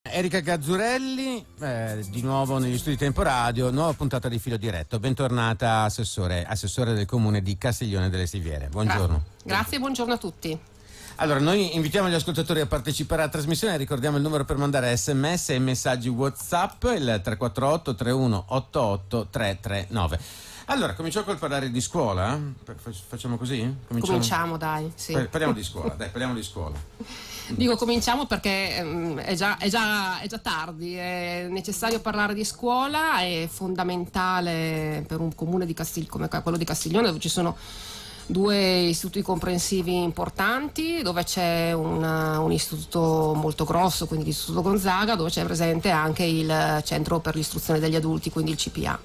Erika Gazzurelli, di nuovo negli studi Tempo Radio, nuova puntata di Filo Diretto. Bentornata assessore del comune di Castiglione delle Stiviere. Buongiorno. Grazie, buongiorno a tutti. Allora, noi invitiamo gli ascoltatori a partecipare alla trasmissione, ricordiamo il numero per mandare sms e messaggi WhatsApp, il 348 31 88 339. Allora, cominciamo col parlare di scuola? Facciamo così? Cominciamo dai. Sì. Parliamo di scuola, parliamo di scuola. Dico cominciamo perché è già tardi, è necessario parlare di scuola, è fondamentale per un comune come quello di Castiglione, dove ci sono due istituti comprensivi importanti, dove c'è un istituto molto grosso, quindi l'Istituto Gonzaga, dove c'è presente anche il Centro per l'Istruzione degli Adulti, quindi il CPA.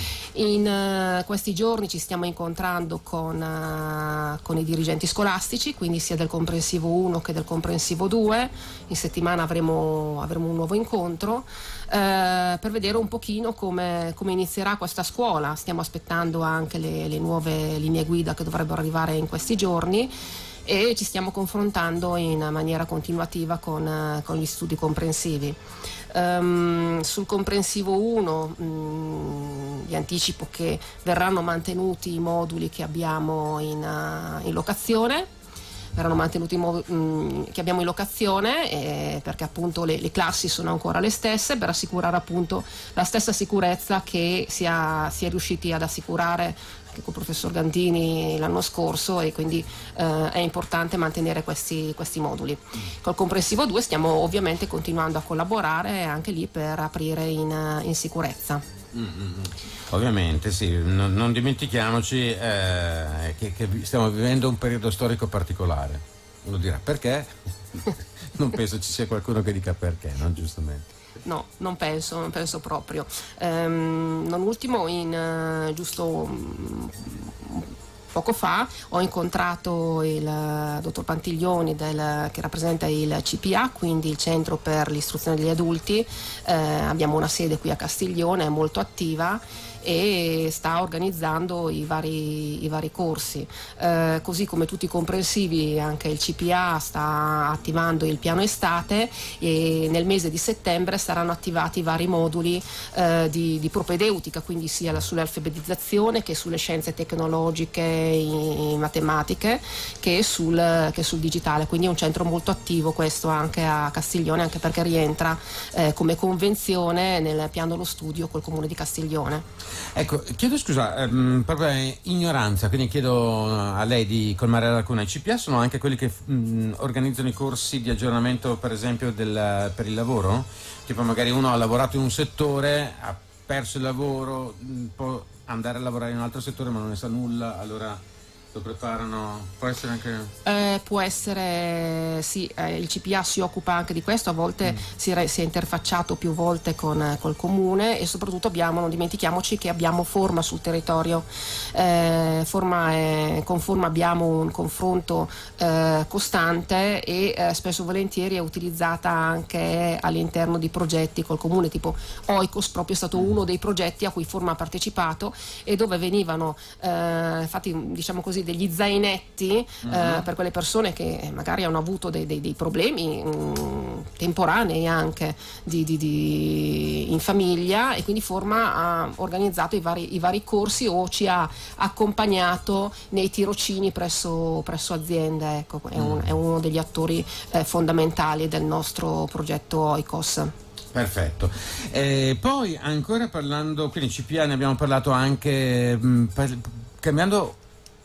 In questi giorni ci stiamo incontrando con i dirigenti scolastici, quindi sia del comprensivo 1 che del comprensivo 2. In settimana avremo un nuovo incontro per vedere un pochino come inizierà questa scuola. Stiamo aspettando anche le nuove linee guida che dovrebbero arrivare in questi giorni e ci stiamo confrontando in maniera continuativa con gli studi comprensivi. Sul comprensivo 1 vi anticipo che verranno mantenuti i moduli che abbiamo in locazione. Verranno mantenuti che abbiamo in locazione perché appunto le classi sono ancora le stesse, per assicurare appunto la stessa sicurezza che si è riusciti ad assicurare anche col professor Gandini l'anno scorso, e quindi è importante mantenere questi moduli. Col comprensivo 2 stiamo ovviamente continuando a collaborare anche lì per aprire in sicurezza. Ovviamente sì, non dimentichiamoci che stiamo vivendo un periodo storico particolare. Uno dirà perché? Non penso ci sia qualcuno che dica perché, no? Giustamente. No, non penso proprio. Non ultimo, giusto poco fa ho incontrato il dottor Pantiglioni che rappresenta il CPA, quindi il Centro per l'Istruzione degli Adulti. Abbiamo una sede qui a Castiglione, è molto attiva e sta organizzando i vari corsi, così come tutti i comprensivi. Anche il CPA sta attivando il piano estate e nel mese di settembre saranno attivati i vari moduli di propedeutica, quindi sia sull'alfabetizzazione che sulle scienze tecnologiche, in matematiche, che sul digitale. Quindi è un centro molto attivo questo anche a Castiglione, anche perché rientra come convenzione nel piano dello studio col comune di Castiglione. Ecco, chiedo scusa, proprio ignoranza, quindi chiedo a lei di colmare la lacuna. I CPA sono anche quelli che organizzano i corsi di aggiornamento, per esempio, per il lavoro? Tipo magari uno ha lavorato in un settore, ha perso il lavoro, può andare a lavorare in un altro settore ma non ne sa nulla, allora lo preparano, può essere anche... può essere, sì, il CPA si occupa anche di questo, a volte si è interfacciato più volte col comune, e soprattutto non dimentichiamoci che abbiamo Forma sul territorio. Con Forma abbiamo un confronto costante e spesso e volentieri è utilizzata anche all'interno di progetti col comune, tipo Oikos proprio è stato uno dei progetti a cui Forma ha partecipato, e dove venivano fatti, diciamo così, degli zainetti per quelle persone che magari hanno avuto dei problemi temporanei anche in famiglia, e quindi Forma ha organizzato i vari corsi o ci ha accompagnato nei tirocini presso aziende. Ecco, è uno degli attori fondamentali del nostro progetto Oikos. Perfetto. Poi ancora parlando, quindi CPA ne abbiamo parlato anche, cambiando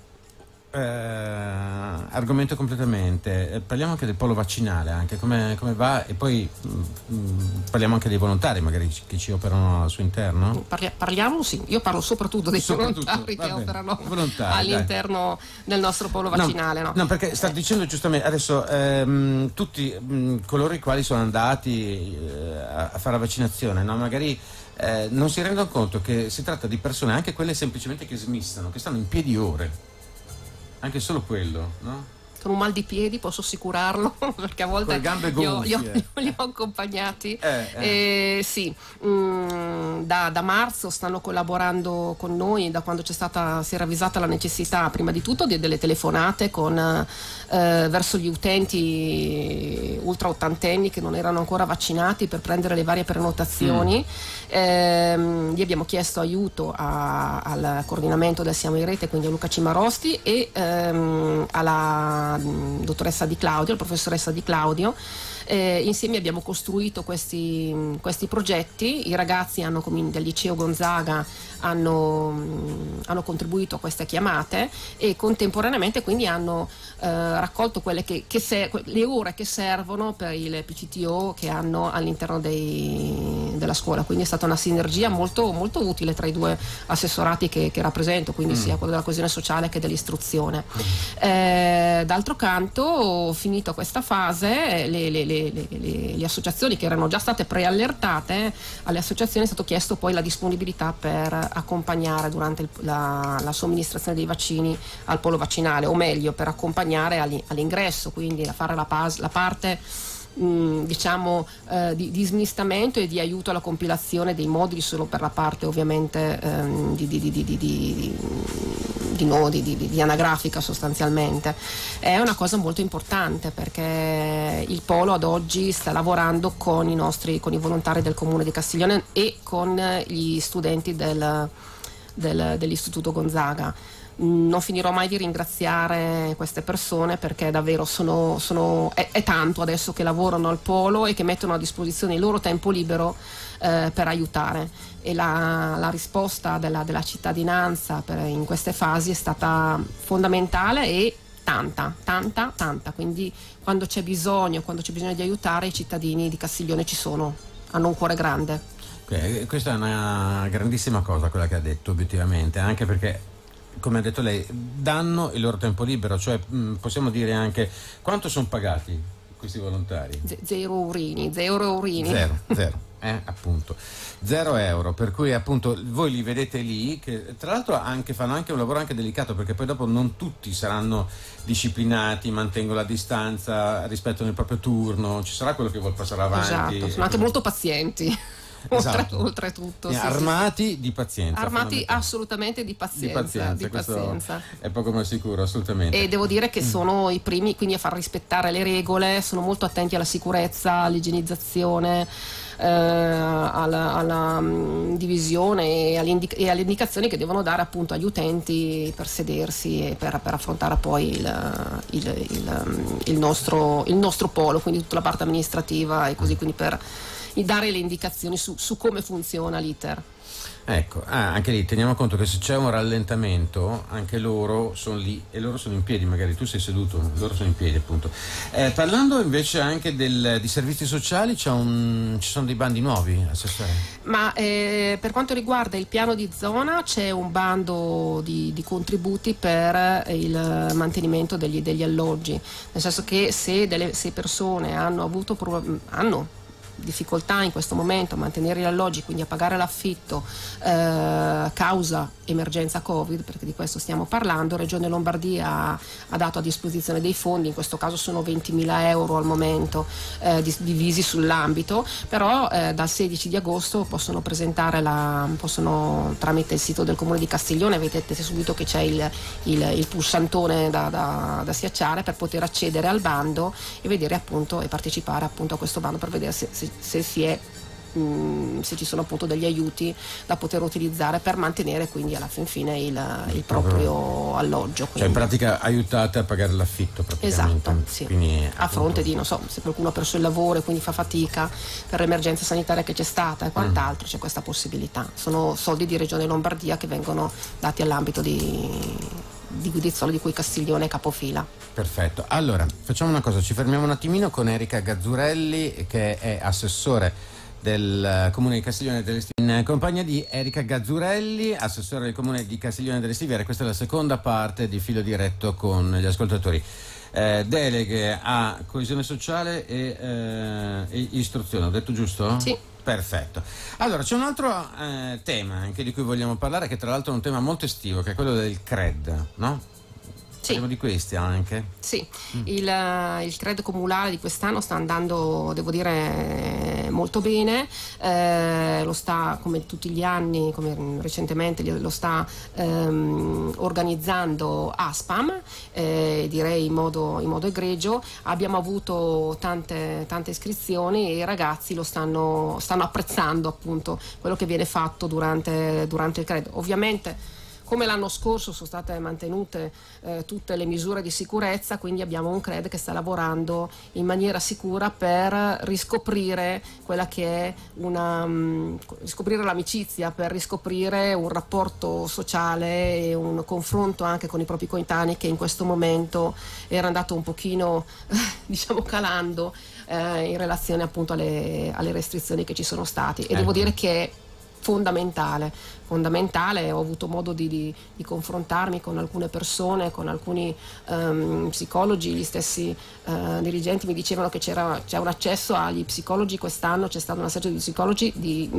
argomento completamente, parliamo anche del polo vaccinale, anche come va, e poi parliamo anche dei volontari magari che ci operano al suo interno. Parliamo, sì, io parlo soprattutto dei volontari che operano all'interno del nostro polo vaccinale. No, perché sta dicendo giustamente adesso tutti coloro i quali sono andati a fare la vaccinazione, no? Magari non si rendono conto che si tratta di persone, anche quelle semplicemente che smistano, che stanno in piedi ore. Anche solo quello, no? con un mal di piedi, posso assicurarlo, perché a volte con le gambe gonfie. li ho accompagnati. Sì, da marzo stanno collaborando con noi, da quando si è ravvisata la necessità, prima di tutto, delle telefonate verso gli utenti ultra ottantenni che non erano ancora vaccinati per prendere le varie prenotazioni. Gli abbiamo chiesto aiuto al coordinamento del Siamo in Rete, quindi a Luca Cimarosti, e alla dottoressa Di Claudio, la professoressa Di Claudio. Insieme abbiamo costruito questi progetti. I ragazzi del liceo Gonzaga hanno contribuito a queste chiamate e contemporaneamente quindi hanno raccolto le ore che servono per il PCTO che hanno all'interno della scuola, quindi è stata una sinergia molto, molto utile tra i due assessorati che rappresento, quindi sia quello della coesione sociale che dell'istruzione. D'altro canto, finito questa fase, le associazioni che erano già state preallertate, alle associazioni è stato chiesto poi la disponibilità per accompagnare durante la somministrazione dei vaccini al polo vaccinale, o meglio per accompagnare all'ingresso, quindi a fare la parte diciamo di smistamento e di aiuto alla compilazione dei moduli, solo per la parte ovviamente di anagrafica sostanzialmente. È una cosa molto importante perché il polo ad oggi sta lavorando con i volontari del comune di Castiglione e con gli studenti dell'Istituto Gonzaga. Non finirò mai di ringraziare queste persone, perché davvero è tanto adesso che lavorano al polo e che mettono a disposizione il loro tempo libero per aiutare, e la risposta della cittadinanza in queste fasi è stata fondamentale e tanta, quindi quando c'è bisogno di aiutare, i cittadini di Castiglione ci sono, hanno un cuore grande. Questa è una grandissima cosa, quella che ha detto, obiettivamente, anche perché, come ha detto lei, danno il loro tempo libero, cioè possiamo dire anche quanto sono pagati questi volontari? Zero eurini. Zero. Appunto 0 euro, per cui appunto voi li vedete lì, che tra l'altro fanno anche un lavoro anche delicato, perché poi dopo non tutti saranno disciplinati, mantengono la distanza, rispettano il proprio turno, ci sarà quello che vuol passare avanti. Esatto, sono anche molto pazienti. Esatto. Oltretutto armati di pazienza, armati assolutamente di pazienza. È poco ma sicuro, assolutamente. E devo dire che sono i primi quindi a far rispettare le regole, sono molto attenti alla sicurezza, all'igienizzazione, alla divisione e alle indicazioni che devono dare appunto agli utenti per sedersi e per affrontare poi il nostro polo, quindi tutta la parte amministrativa e così, quindi per dare le indicazioni su come funziona l'iter. Ecco, anche lì teniamo conto che se c'è un rallentamento, anche loro sono lì e loro sono in piedi, magari tu sei seduto, loro sono in piedi appunto. Parlando invece anche di servizi sociali, ci sono dei bandi nuovi, assessore? Ma per quanto riguarda il piano di zona c'è un bando di contributi per il mantenimento degli alloggi, nel senso che se persone hanno difficoltà in questo momento a mantenere gli alloggi, quindi a pagare l'affitto causa emergenza Covid, perché di questo stiamo parlando, Regione Lombardia ha dato a disposizione dei fondi, in questo caso sono 20.000 euro al momento, divisi sull'ambito, però dal 16 di agosto possono tramite il sito del comune di Castiglione, vedete subito che c'è il pulsantone da schiacciare per poter accedere al bando e vedere appunto e partecipare appunto a questo bando per vedere se ci sono appunto degli aiuti da poter utilizzare per mantenere quindi alla fin fine il proprio alloggio. Cioè in pratica aiutate a pagare l'affitto praticamente. Esatto, sì. Quindi, a fronte di, non so, se qualcuno ha perso il lavoro e quindi fa fatica per l'emergenza sanitaria che c'è stata e quant'altro, c'è questa possibilità. Sono soldi di Regione Lombardia che vengono dati all'ambito di Guidizzolo, di cui Castiglione è capofila. Perfetto, allora facciamo una cosa, ci fermiamo un attimino con Erika Gazzurelli, che è assessore del comune di Castiglione delle Stiviere, in compagnia di Erika Gazzurelli, assessore del comune di Castiglione delle Stiviere. Questa è la seconda parte di Filo Diretto con gli ascoltatori. Deleghe a coesione sociale e istruzione, ho detto giusto? Sì. Perfetto. Allora c'è un altro tema anche di cui vogliamo parlare, che tra l'altro è un tema molto estivo, che è quello del CRED, no? Parliamo di questi anche. Sì, il credito comunale di quest'anno sta andando, devo dire, molto bene, lo sta, come tutti gli anni, come recentemente lo sta organizzando ASPAM, direi in modo egregio. Abbiamo avuto tante iscrizioni e i ragazzi lo stanno apprezzando, appunto, quello che viene fatto durante il credito. Ovviamente, come l'anno scorso, sono state mantenute tutte le misure di sicurezza, quindi abbiamo un CRED che sta lavorando in maniera sicura per riscoprire quella che è riscoprire l'amicizia, per riscoprire un rapporto sociale e un confronto anche con i propri coetanei, che in questo momento era andato un pochino diciamo calando in relazione appunto alle restrizioni che ci sono stati, e devo dire che è fondamentale. Ho avuto modo di confrontarmi con alcune persone, con alcuni psicologi. Gli stessi dirigenti mi dicevano che c'è un accesso agli psicologi quest'anno, c'è stato un accesso di psicologi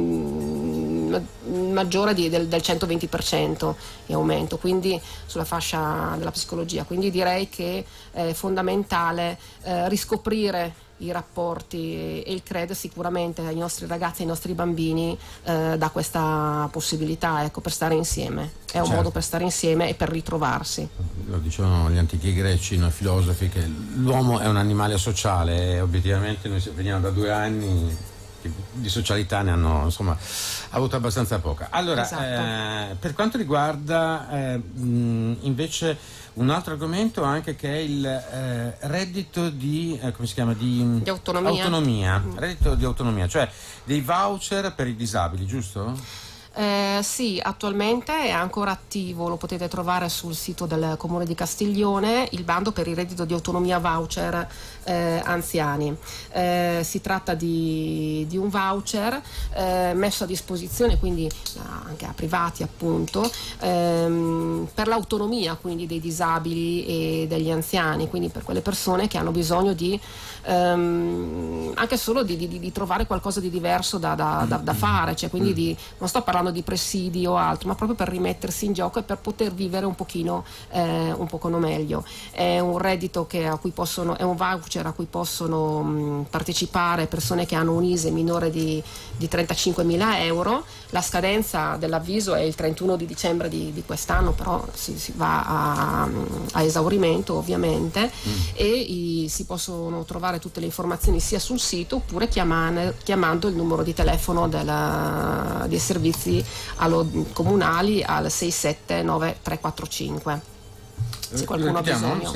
maggiore del 120% in aumento, quindi sulla fascia della psicologia. Quindi direi che è fondamentale riscoprire i rapporti, e il CRED sicuramente ai nostri ragazzi, ai nostri bambini dà questa possibilità, ecco, per stare insieme. È un modo per stare insieme e per ritrovarsi. Lo dicevano gli antichi greci, noi filosofi, che l'uomo è un animale sociale, e obiettivamente noi veniamo da 2 anni di socialità ne hanno avuto abbastanza poca. Allora, esatto. Per quanto riguarda invece un altro argomento anche, che è il reddito di come si chiama? Di autonomia. Reddito di autonomia, cioè dei voucher per i disabili, giusto? Sì, attualmente è ancora attivo, lo potete trovare sul sito del Comune di Castiglione, il bando per il reddito di autonomia voucher anziani. Si tratta di un voucher messo a disposizione, quindi anche a privati, appunto, per l'autonomia quindi dei disabili e degli anziani, quindi per quelle persone che hanno bisogno di anche solo di trovare qualcosa di diverso da fare, cioè quindi non sto parlando di presidi o altro, ma proprio per rimettersi in gioco e per poter vivere un pochino meglio. È un reddito è un voucher a cui possono partecipare persone che hanno un ISEE minore di 35.000 euro. La scadenza dell'avviso è il 31 di dicembre di quest'anno, però si va a esaurimento, ovviamente, e si possono trovare tutte le informazioni sia sul sito oppure chiamando il numero di telefono dei servizi comunali al 679-345. Se qualcuno ha bisogno.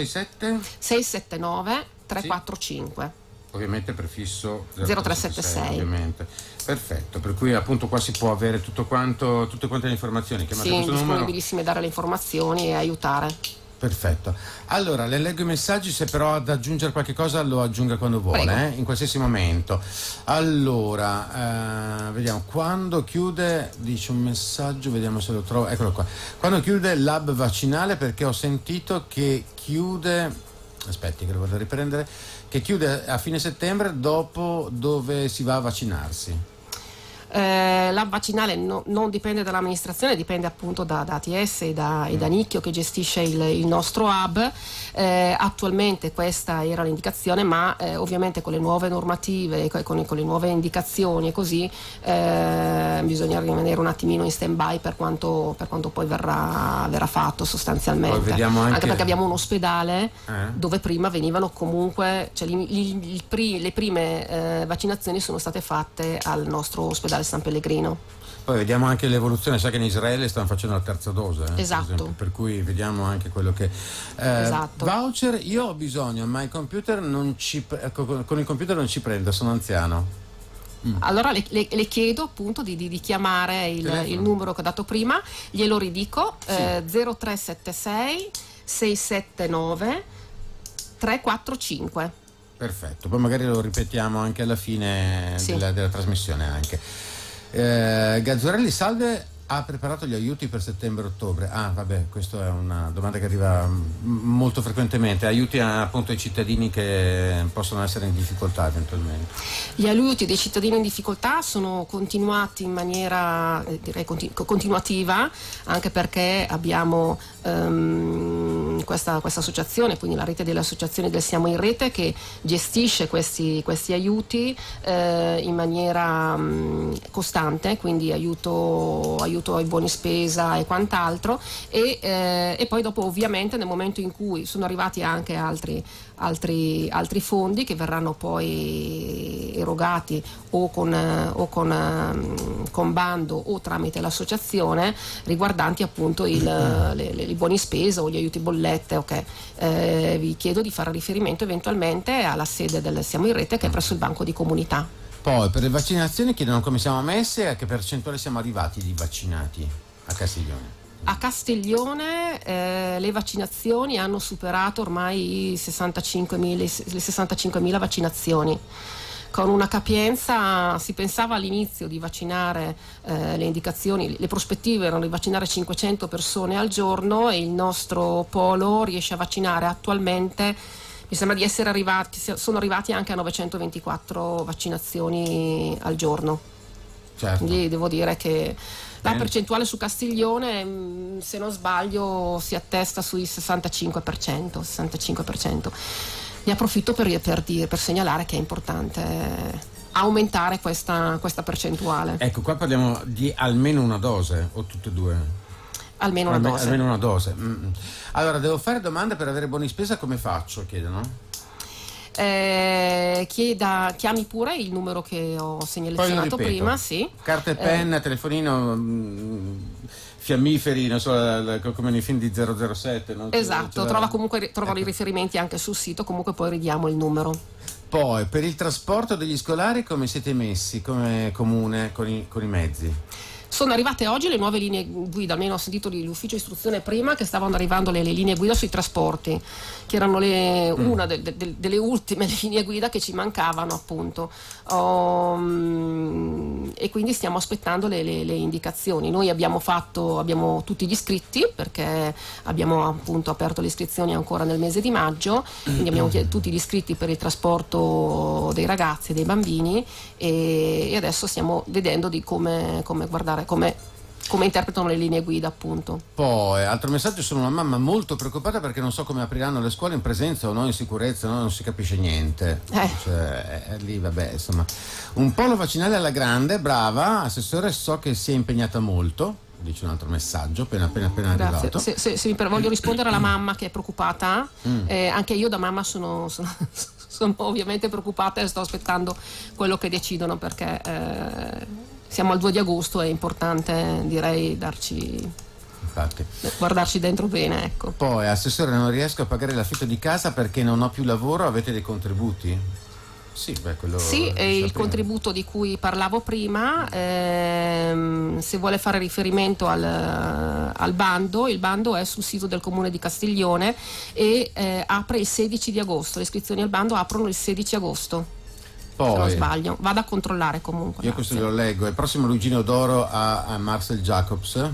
679-345. Ovviamente prefisso 0376. Ovviamente. Perfetto, per cui appunto qua si può avere tutte quante le informazioni. Sì, disponibilissime a dare le informazioni e aiutare. Perfetto. Allora, le leggo i messaggi, se però ad aggiungere qualche cosa lo aggiunga quando vuole, in qualsiasi momento. Allora, vediamo, quando chiude, dice un messaggio, vediamo se lo trovo, eccolo qua. Quando chiude l'hub vaccinale, perché ho sentito che chiude, aspetti che lo vado a riprendere, che chiude a fine settembre, dopo dove si va a vaccinarsi. L'hub vaccinale non dipende dall'amministrazione, dipende appunto da ATS e da Nicchio, che gestisce il nostro hub. Attualmente questa era l'indicazione, ma ovviamente con le nuove normative, con le nuove indicazioni e così, bisogna rimanere un attimino in stand by per quanto poi verrà fatto sostanzialmente. Anche perché abbiamo un ospedale dove prima venivano comunque, cioè le prime vaccinazioni sono state fatte al nostro ospedale San Pellegrino. Poi vediamo anche l'evoluzione, sai che in Israele stanno facendo la terza dose, esatto, per cui vediamo anche quello che esatto. Voucher, io ho bisogno, ma il computer con il computer non ci prende, sono anziano. Allora le chiedo appunto di chiamare il numero che ho dato prima, glielo ridico, 0376 679 345. Perfetto, poi magari lo ripetiamo anche alla fine della trasmissione anche. Gazzarelli, salve, ha preparato gli aiuti per settembre-ottobre? Vabbè, questa è una domanda che arriva molto frequentemente. Aiuti appunto ai cittadini che possono essere in difficoltà eventualmente. Gli aiuti dei cittadini in difficoltà sono continuati in maniera continuativa, anche perché abbiamo questa associazione, quindi la rete delle associazioni del Siamo in Rete, che gestisce questi aiuti in maniera costante, quindi aiuto ai buoni spesa e quant'altro, e poi dopo ovviamente nel momento in cui sono arrivati anche altri fondi che verranno poi erogati o con bando o tramite l'associazione, riguardanti appunto i buoni spesa o gli aiuti bollette, ok. Vi chiedo di fare riferimento eventualmente alla sede del Siamo in Rete, che è presso il banco di comunità. Poi per le vaccinazioni chiedono come siamo messi e a che percentuale siamo arrivati di vaccinati a Castiglione. A Castiglione le vaccinazioni hanno superato ormai le 65.000 vaccinazioni, con una capienza. Si pensava all'inizio di vaccinare, le indicazioni, le prospettive erano di vaccinare 500 persone al giorno, e il nostro polo riesce a vaccinare attualmente, mi sembra di essere sono arrivati anche a 924 vaccinazioni al giorno. Certo. Quindi devo dire che la percentuale su Castiglione, se non sbaglio, si attesta sui 65%. Ne approfitto per segnalare che è importante aumentare questa percentuale. Ecco, qua parliamo di almeno una dose o tutte e due? Almeno una dose. Almeno una dose. Allora, devo fare domande per avere buoni spesa, come faccio? Chiedono. Chiami pure il numero che ho selezionato prima, sì. Carta e penna, telefonino, fiammiferi, non so, come nei film di 007, no? Esatto, trovano i riferimenti anche sul sito, comunque poi ridiamo il numero. Poi per il trasporto degli scolari come siete messi come comune con i mezzi? Sono arrivate oggi le nuove linee guida, almeno ho sentito l'ufficio istruzione prima che stavano arrivando le linee guida sui trasporti, che erano una delle ultime linee guida che ci mancavano, appunto. E quindi stiamo aspettando le indicazioni. Noi abbiamo tutti gli iscritti, perché abbiamo appunto aperto le iscrizioni ancora nel mese di maggio, quindi abbiamo tutti gli iscritti per il trasporto dei ragazzi e dei bambini, e adesso stiamo vedendo di come interpretano le linee guida, appunto. Poi altro messaggio: sono una mamma molto preoccupata perché non so come apriranno le scuole in presenza o no in sicurezza, no? Non si capisce niente. Cioè, lì vabbè, insomma, un polo vaccinale alla grande, brava assessore, so che si è impegnata molto. Dice un altro messaggio appena arrivato. Voglio rispondere alla mamma che è preoccupata. Anche io da mamma sono ovviamente preoccupata e sto aspettando quello che decidono, perché siamo al 2 di agosto, è importante, direi, guardarci dentro bene, ecco. Poi, assessore, non riesco a pagare l'affitto di casa perché non ho più lavoro, avete dei contributi? Sì, il contributo di cui parlavo prima, se vuole fare riferimento al bando, il bando è sul sito del Comune di Castiglione e apre il 16 di agosto, le iscrizioni al bando aprono il 16 agogo. Poi, se non sbaglio, vado a controllare comunque. Io questo lo leggo. Il prossimo Luigino d'Oro a Marcel Jacobs,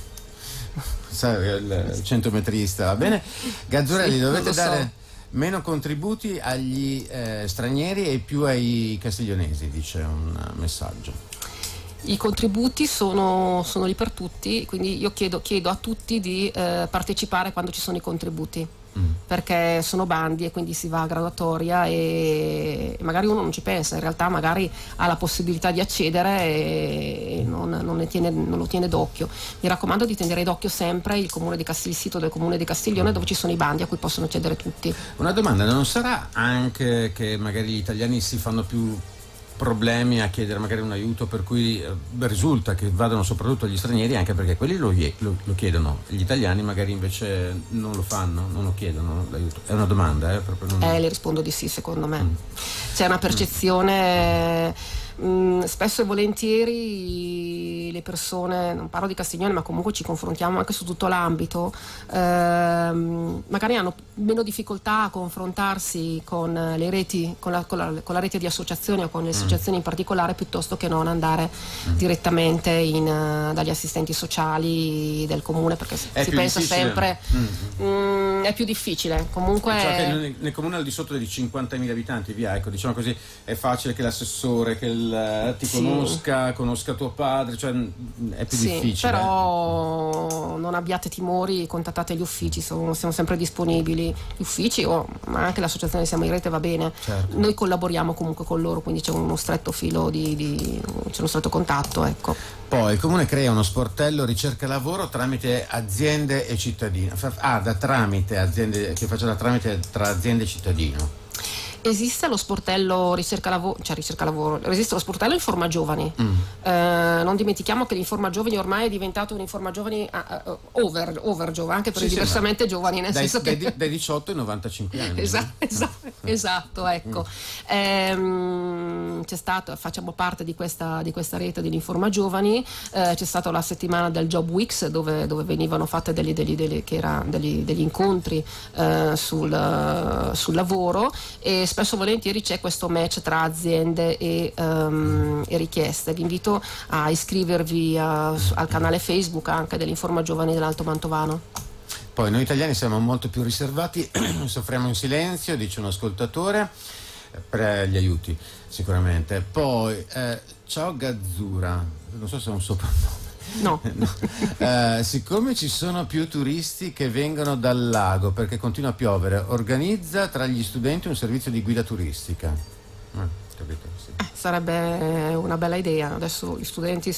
il centometrista, va bene? Gazzurelli, dovete dare meno contributi agli stranieri e più ai castiglionesi, dice un messaggio. I contributi sono lì per tutti, quindi io chiedo a tutti di partecipare quando ci sono i contributi. Perché sono bandi e quindi si va a graduatoria, e magari uno non ci pensa, in realtà magari ha la possibilità di accedere e non lo tiene d'occhio. Mi raccomando di tenere d'occhio sempre il sito del Comune di Castiglione, dove ci sono i bandi a cui possono accedere tutti. Una domanda: non sarà anche che magari gli italiani si fanno più problemi a chiedere magari un aiuto, per cui risulta che vadano soprattutto gli stranieri, anche perché quelli lo chiedono, gli italiani magari invece non lo fanno, non lo chiedono l'aiuto? È una domanda, proprio non... Le rispondo di sì, secondo me. C'è una percezione. Spesso e volentieri le persone, non parlo di Castiglione ma comunque ci confrontiamo anche su tutto l'ambito, magari hanno meno difficoltà a confrontarsi con le reti, con la rete di associazioni o con le associazioni in particolare, piuttosto che non andare direttamente dagli assistenti sociali del comune, perché si pensa sempre è più difficile. Comunque, cioè che nel comune al di sotto dei 50.000 abitanti, via, ecco, diciamo così, è facile che l'assessore ti conosca tuo padre, cioè è più Sì, difficile. però non abbiate timori, contattate gli uffici, siamo sempre disponibili, gli uffici ma anche l'associazione Siamo in Rete va bene. Certo. Noi collaboriamo comunque con loro, quindi c'è uno stretto filo c'è uno stretto contatto, ecco. Poi il Comune crea uno sportello ricerca lavoro tramite aziende e cittadini. Tramite aziende, che faccia da tramite tra aziende e cittadino. Esiste lo sportello ricerca lavoro, esiste lo sportello Informa Giovani. Non dimentichiamo che l'Informa Giovani ormai è diventato un Informa Giovani over giovane, anche per i diversamente giovani, nel senso che dai 18 ai 95 anni. Esatto, ecco. Facciamo parte di questa rete dell'Informa Giovani, c'è stata la settimana del Job Weeks dove venivano fatte degli incontri sul lavoro, e spesso e volentieri c'è questo match tra aziende e richieste. Vi invito a iscrivervi al canale Facebook anche dell'Informa Giovani dell'Alto Mantovano. Poi noi italiani siamo molto più riservati, soffriamo in silenzio, dice un ascoltatore, per gli aiuti sicuramente. Poi ciao Gazzura, non so se è un soprannome. No. Siccome ci sono più turisti che vengono dal lago perché continua a piovere, organizza tra gli studenti un servizio di guida turistica. Capito? Sì. Sarebbe una bella idea. Adesso gli studenti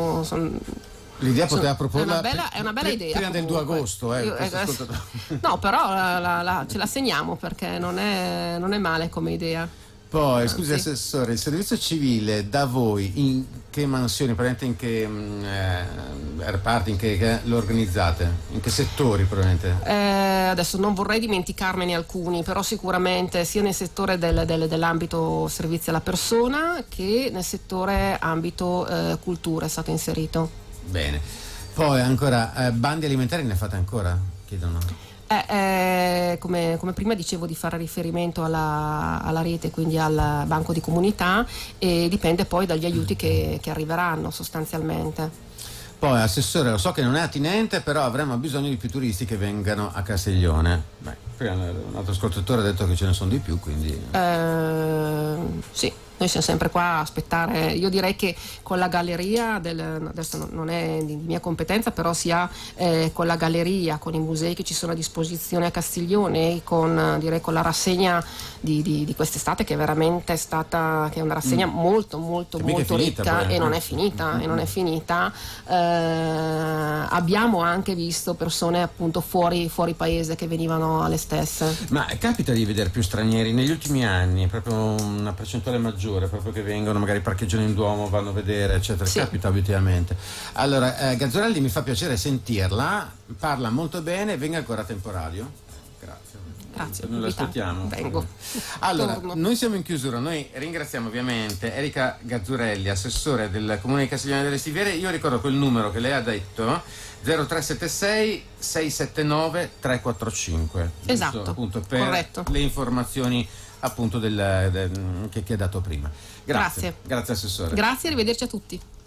L'idea poteva proporla è una bella idea prima del 2 agosto. No, però ce la segniamo, perché non è male come idea. Poi, scusi Assessore, il servizio civile da voi in che mansioni, in che reparti, in che lo organizzate? In che settori probabilmente? Adesso non vorrei dimenticarmene alcuni, però sicuramente sia nel settore dell'ambito servizi alla persona che nel settore ambito cultura è stato inserito. Bene. Poi ancora, bandi alimentari ne fate ancora? Chiedono. Come prima dicevo, di fare riferimento alla rete, quindi al banco di comunità, e dipende poi dagli aiuti che arriveranno sostanzialmente. Poi Assessore, lo so che non è attinente, però avremo bisogno di più turisti che vengano a Castiglione. Prima un altro ascoltatore ha detto che ce ne sono di più, quindi sì. Noi siamo sempre qua a aspettare. Io direi che con la galleria, adesso non è di mia competenza, però sia con la galleria, con i musei che ci sono a disposizione a Castiglione, con la rassegna di quest'estate, che è veramente stata, che è una rassegna molto ricca, e non è finita, abbiamo anche visto persone appunto fuori paese che venivano alle stesse. Ma capita di vedere più stranieri negli ultimi anni, proprio una percentuale maggiore, proprio che vengono, magari parcheggiano in Duomo, vanno a vedere, eccetera. Sì. Capita obiettivamente. Allora, Gazzorelli, mi fa piacere sentirla, parla molto bene, venga ancora a Temporario. Grazie, noi l'aspettiamo. Vengo. Allora, Torno. Noi siamo in chiusura, noi ringraziamo ovviamente Erika Gazzurelli, assessore del Comune di Castiglione delle Stiviere. Io ricordo quel numero che lei ha detto, 0376 679 345. Esatto, giusto, appunto, per corretto. Le informazioni appunto che ha dato prima. Grazie assessore. Grazie, arrivederci a tutti.